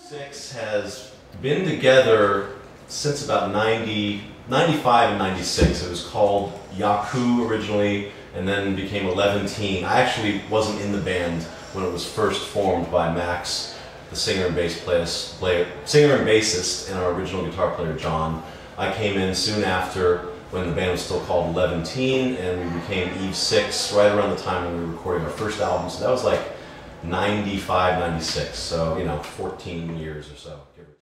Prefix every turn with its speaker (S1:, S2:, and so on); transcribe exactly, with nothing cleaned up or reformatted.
S1: six has been together since about ninety, ninety-five and ninety-six. It was called Yaku originally and then became eleven-teen. I actually wasn't in the band when it was first formed by Max, the singer and bass player, singer and bassist, and our original guitar player John. I came in soon after when the band was still called eleven-teen, and we became EVE six right around the time when we were recording our first album. So that was like ninety-five, ninety-six, so you know, fourteen years or so.